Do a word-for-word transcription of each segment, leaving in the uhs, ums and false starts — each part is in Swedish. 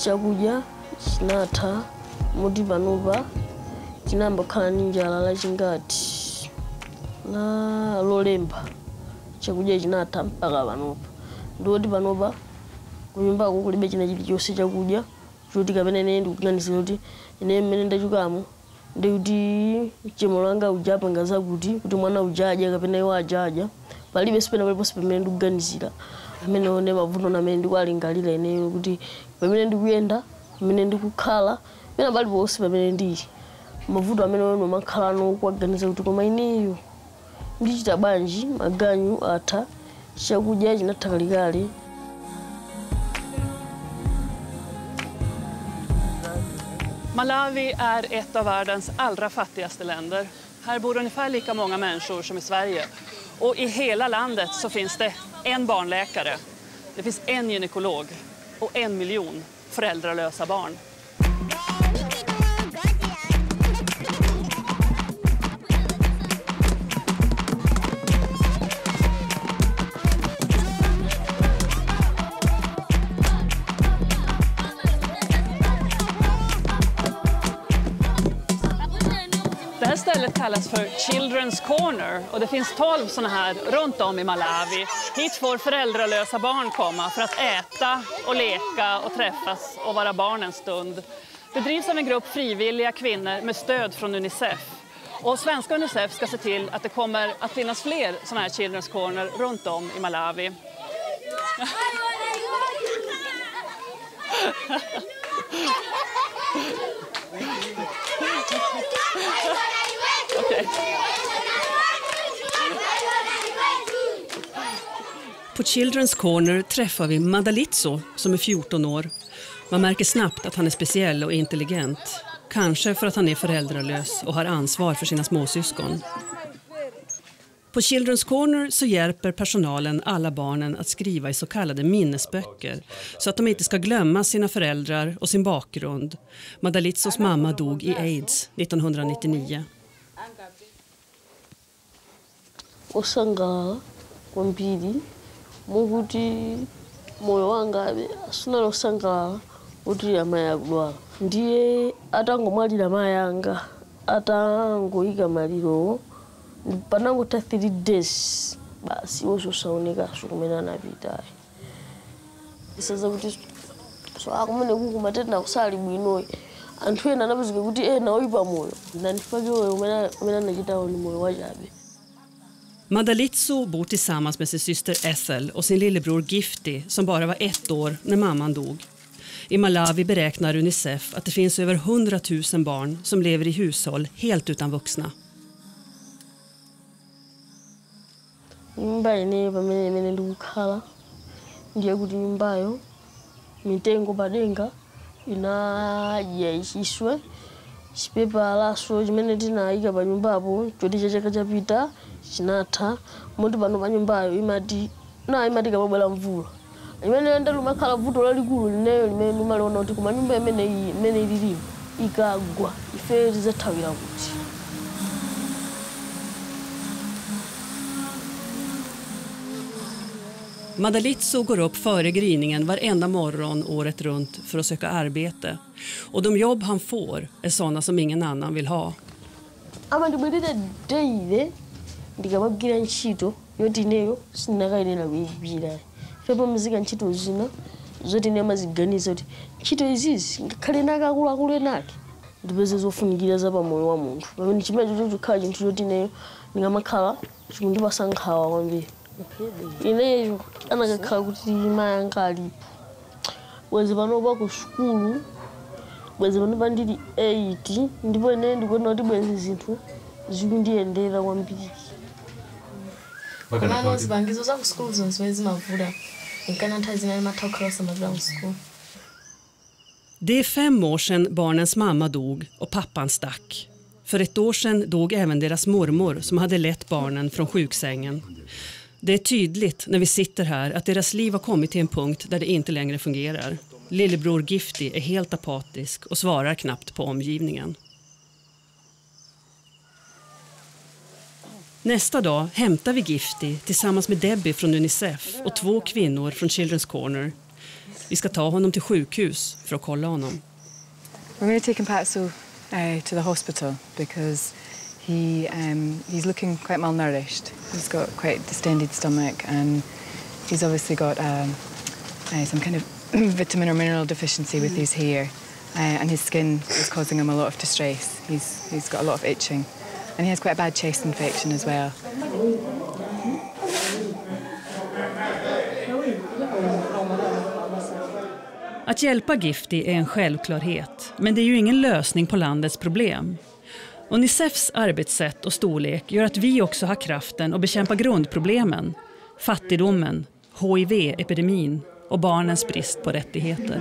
chakudya chinatha moti panopa chinambakhala ndi njala lachingati la lolemba chakudya chinatha mpaka panopa ndoti panopa kunyumbako kulibe china chilichonse chakudya choti kapena ine ndikuganizira kuti ine mmene ndachukamo ndikuti chimo langa ujapanga zakuti kuti mwana ujaja kapena iwo ajaja palibe sipena paliponse pamene ndikuganizira amene one mavuto amene ndikualingalira ineyo kuti pamene ndikuyenda pamene ndikukhala pena paliponse pamene ndili mavuto amene ono makhala ano kuaganiza kuti koma ineyo ndichita bwanji maganyu atha chakudya chinatha kalikale. Malawi är ett av världens allra fattigaste länder. Här bor ungefär lika många människor som i Sverige. Och i hela landet så finns det en barnläkare, det finns en gynekolog och en miljon föräldralösa barn. Det här stället kallas för Children's Corner och det finns tolv såna här runt om i Malawi. Hit får föräldralösa barn komma för att äta och leka och träffas och vara barn en stund. Det drivs av en grupp frivilliga kvinnor med stöd från Unicef. Och svenska Unicef ska se till att det kommer att finnas fler såna här Children's Corner runt om i Malawi. Okay. På Children's Corner träffar vi Madalitso som är fjorton år. Man märker snabbt att han är speciell och intelligent. Kanske för att han är föräldralös och har ansvar för sina småsyskon. På Children's Corner så hjälper personalen alla barnen att skriva i så kallade minnesböcker så att de inte ska glömma sina föräldrar och sin bakgrund. Madalitsos mamma dog i AIDS nittonhundranittionio. Osanga kwambiri mukuti moyo wanga asunalo osanga kuti amayi akudwala ndiye atangomwalira amayi anga atangoyika maliro panangotha three days basi wozosaonekaso kumene anapita isaza kuti so akumene kukumatenda kusali bwinoyi anthu ena anapezeka kuti ena oyipa moyo nandifakeyo umene anachitawo ni moyo wachabe. Madalitso bor tillsammans med sin syster Ethel och sin lillebror Gifty som bara var ett år när mamman dog. I Malawi beräknar Unicef att det finns över hundratusen barn som lever i hushåll helt utan vuxna. Nyumba ine pamene imene ndikukhala ndiye kuti nyumbayo mitengo padenga inadya ichiswe chipepalaso chimene tinayika pa nyumbapo choti cha chaka chapita chinatha moti pano pa nyumbayo imati na imati kapabwera mvula imene ndalumakhala vuto lalikulu lineyo limene ndimaliona kuti kuma nyumba imene iyi imene ililipo ikagwa ife tizathawira kuti. Madalitso går upp före gryningen varenda morgon året runt för att söka arbete. Och de jobb han får är sådana som ingen annan vill ha. Ama ndibwirire daily ndikamagira ntchito yoti ineyo sinakayenera kuyigwira. Fepo muzika ntchito zina zoti ine amaziganiza kuti ntchito izizi ngakhale nakakuluakulu enake ndipeze zofunikira za pamoyo wa munthu. Pamene chimene chochokhala chinthu choti ineyo ndingamakhala chikundipasa nkhawa kwambiri. Ineyo anakakhala kuti mayi anga alipo bwezi panopa ku sukulu bwezi panopa ndili eight ndipo ine ndikuona kuti bwezi zinthu zikundiyendera kwambiri. Mama zibangizo za ku sukulu zonse zimavuta nkana nthawi zina matokrosa mavula ku sukulu. Det är fem år sedan barnens mamma dog och pappan stack. För ett år sedan dog även deras mormor som hade lett barnen från sjuksängen. Det är tydligt när vi sitter här att deras liv har kommit till en punkt där det inte längre fungerar. Lillebror Gifty är helt apatisk och svarar knappt på omgivningen. Nästa dag hämtar vi Gifty tillsammans med Debbie från Unicef och två kvinnor från Children's Corner. Vi ska ta honom till sjukhus för att kolla honom. We're going to take Patso uh, to the hospital because he um, he's looking quite malnourished. He's got quite distended stomach and he's obviously got um, uh, some kind of vitamin or mineral deficiency with his hair, uh, and his skin is causing him a lot of distress. He's he's got a lot of itching, and he has quite a bad chest infection as well. Att hjälpa Gifty är en självklarhet, men det är ju ingen lösning på landets problem. Unicefs arbetssätt och storlek gör att vi också har kraften att bekämpa grundproblemen, fattigdomen, H I V-epidemin och barnens brist på rättigheter.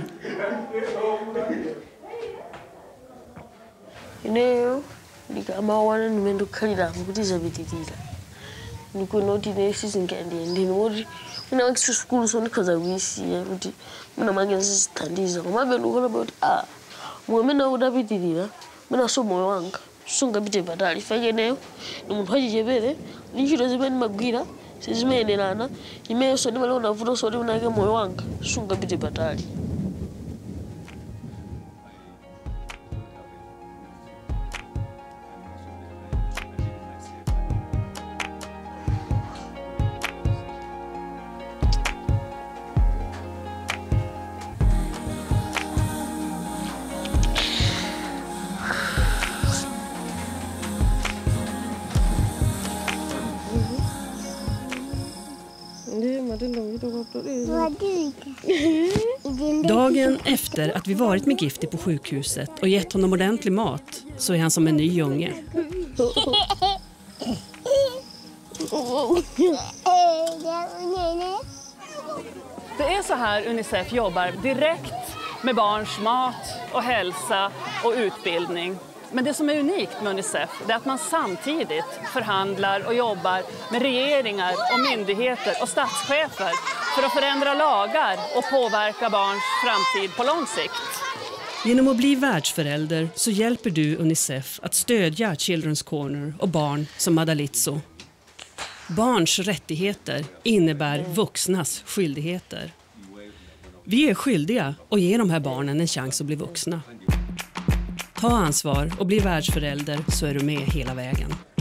Ineyo ndikamawana nimendokhalira kuti zapitirira ndikunoti nesizingandiyendeni kuti mina wakisukulu sondikhaza kuyisiya kuti mina mange ndizithandiza ngomabe ndikuona kuti ah mwemene udapitirira mina so moyo wanga sungapite patali fakeneyo ni munthu achichepere ndi ntchito zimene magwira sizimayenderana imeyo so ndimale unavuto so unake moyo wanga sungapite patali. Dagen efter att vi varit med Gifty på sjukhuset och gett honom ordentlig mat så är han som en ny unge. Det är så här Unicef jobbar direkt med barns mat och hälsa och utbildning. Men det som är unikt med Unicef är att man samtidigt förhandlar och jobbar med regeringar och myndigheter och statschefer för att förändra lagar och påverka barns framtid på lång sikt. Genom att bli världsförälder så hjälper du Unicef att stödja Children's Corner och barn som Madalitso. Barns rättigheter innebär vuxnas skyldigheter. Vi är skyldiga att ge de här barnen en chans att bli vuxna. Ta ansvar och bli världsförälder så är du med hela vägen.